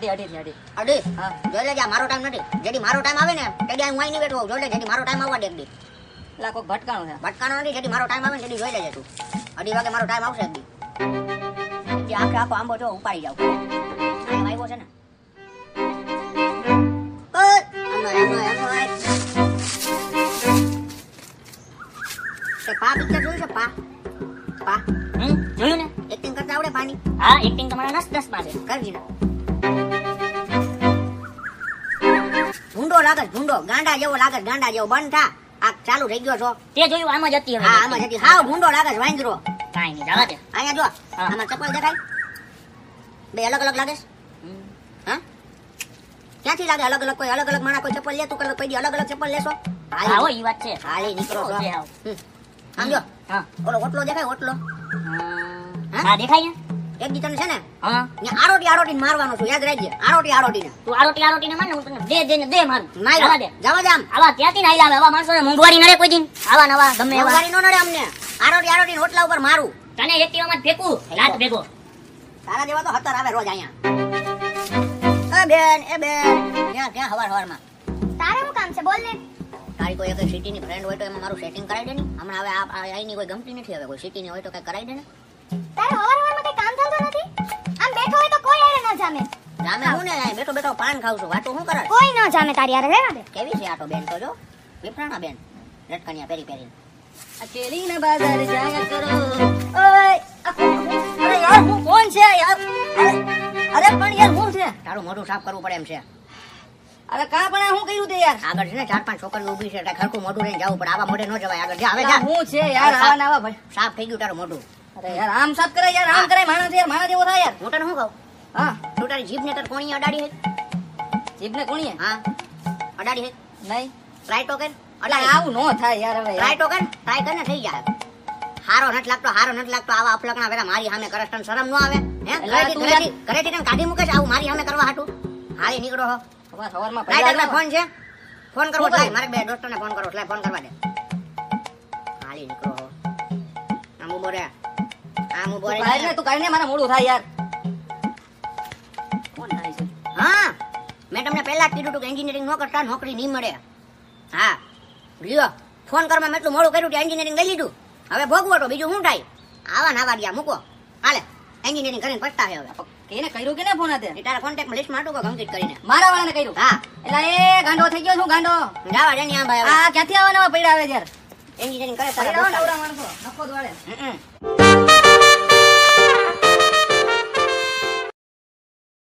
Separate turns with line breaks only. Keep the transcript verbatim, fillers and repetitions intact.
અઢી અઢી થી અઢી
અઢી
હા
જોઈ લેજે મારો ટાઈમ નથી જેડી મારો ટાઈમ આવે ને તેડી હું અહીં બેઠો જોઈ લે જેડી મારો ટાઈમ આવવા દે એકદી
એટલે કોક ભટકાણું છે
ભટકાનો નથી જેડી મારો ટાઈમ આવે ને તેડી જોઈ લેજે તું અઢી વાગે મારો ટાઈમ આવશે એકદી જે આખે આખો આંબો જો ઉપાડી જાવ અહીં આવ્યો છે ને ઓય આનો આનો આનો આય તે પા પિક્ચર જોયું છે પા પા
હમ જોયું ને
એક્ટિંગ કરતા આવડે પાણી
હા એક્ટિંગ તમારા નસ દસ માં છે
કરવી ને ભૂંડો લાગે ભૂંડો ગાંડા જેવો લાગે ગાંડા જેવો બંધ થા આ ચાલુ થઈ ગયો છો
તે જોયું આમ જ હતી હવે
હા આમાં જતી હાવ ભૂંડો લાગે વાંદરો
કાઈ નહીં જવા દે
અહીંયા જો આમાં ચપ્પલ દેખાય બે અલગ અલગ લાગે હા ક્યાંથી લાગે અલગ અલગ કોઈ અલગ અલગ માણા કોઈ ચપ્પલ લે તું કલર પડી અલગ અલગ ચપ્પલ લેશો
હા હો ઈ વાત છે
હાલી નીકળો છો
જે આવ
આમ જો
હા
ઓલો ઓટલો દેખાય ઓટલો
હા દેખાય ને
એક દી તને છે ને
હા
ને આરોટી આરોટી મારવાનો છું યાદ રાખજે આરોટી આરોટી ને
તું આરોટી આરોટી ને માર ને હું તને દે દે ને દે મારું
ના
જવા દે
જવા દે આમ
આવા ક્યાંથી ના આવે આવા માણસો મોંઘવારી નડે કોઈ દિન આવા નવા ગમે એવા
મોંઘવારી નો નડે અમને આરોટી આરોટી ઓટલા ઉપર મારું
તને એક્ટિવા માં ફેંકું રાત ભેગો
તારા જેવા તો હતર આવે રોજ અહીંયા એ બેન એ બેન ત્યાં ત્યાં હવાર હવારમાં
તારે શું કામ છે બોલ ને
તારી કોઈ એક સિટીની ફ્રેન્ડ હોય તો એમાં મારું સેટિંગ કરાવી દે ને હમણાં હવે આ અહીંની કોઈ ગમતી નથી હવે કોઈ સિટીની હોય તો કઈ કરાવી દે ને
તારે હવાર હવારમાં કઈ કામ ધંધો નથી આમ બેઠો હોય તો કોઈ આરે ન જામે
જામે હું ને અહીં બેઠો બેઠો પાન ખાઉં છું વાતો શું કરે
કોઈ ન જામે તારી આરે રહેવા દે
કેવી છે આટો બેન તો જો વિફરાણા બેન લટકણિયા પેરી પેરી
અકેલી ને બાજાર જાયા કરો ઓય અરે યાર હું કોણ છે યાર અરે અરે પણ યાર હું છે
તારું મોઢું સાફ કરવું પડે એમ છે
અરે કા પણ હું કર્યું તે યાર
આગળ છે ને ચાર પાંચ છોકરીઓ ઊભી છે એટલે ખરખું મોઢું લઈને જવું પડે આવા મોઢે ન જવાય આગળ જા હવે જા
હું છે યાર આવા નવા ભાઈ
સાફ થઈ ગયું તારું મોઢું
અરે યાર આમ સાફ કરે યાર આમ કરે માણસ યાર માણસ જેવો થાય યાર
હું તને શું કહું
હા
તું તારી જીભને તાર કોણી અડાડી હે
જીભને કોણીએ
હા અડાડી હે
નહીં
ટ્રાય તો કર
એટલે આવું નો થાય યાર હવે
ટ્રાય તો કર ટ્રાય કર ને થઈ જાય હારો નથી લાગતો હારો નથી લાગતો આવા અફલકણા વેરા મારી સામે કરસ તને શરમ ન આવે હે ઘરેથી ઘરેથી ઘરેથી તને કાઢી મૂકે છે આવું મારી સામે કરવા હાટું હાલી નીકળો હો
સવાર સવારમાં
લાય તારે ફોન છે ફોન કરવો લાય મારે બે દોસ્તોને ફોન કરો લાય ફોન કરવા દે હાલી નીકળો હો આમ ઉભો રે આમ ઉભો રે
કાઈ ને તું કાઈ ને મારા મોડું થાય યાર કોણ થાય છે
હા મેં તમને પહેલા જ કીધું હતું કે એન્જિનિયરિંગ ન કરતા નોકરી નહીં મળે હા લ્યો ફોન કરવા મેં એટલું મોડું કર્યું કે એન્જિનિયરિંગ લઈ લીધું હવે ભોગવો તો બીજું શું થાય આવા નાવા ગયા મૂકો હાલે એન્જિનિયરિંગ કરીને પછતા છે હવે
કેને કર્યું કે ને ફોન આતે
તારા કોન્ટેક્ટ લિસ્ટ માં હતું કમ્પ્લીટ કરીને
મારા વાળાને કર્યું
હા
એટલે એ ગાંડો થઈ ગયો છું ગાંડો
જાવા દે ને આ ભાઈ
આ ક્યાંથી આવવાના પડ્યા આવે યાર
એન્જિનિયરિંગ કરે
પડ્યા
તારા
નવરા માણસો નફો દોડે
હમ